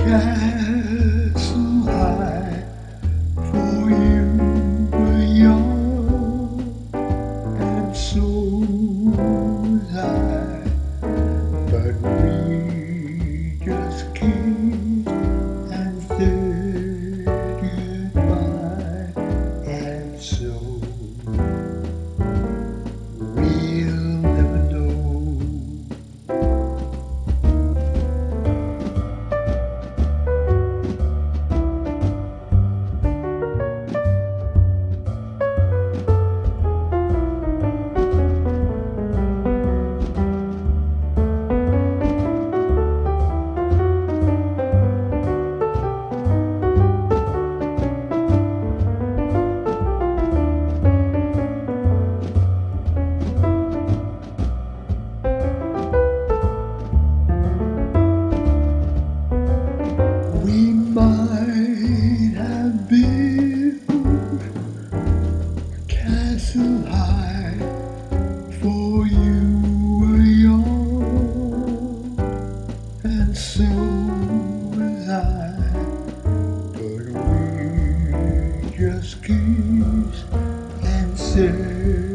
castle high, for you were young, and so was I. But we just kissed and said goodbye, and so we'll never know. We might have built a castle high, for you were young, and so was I. But we just kissed and said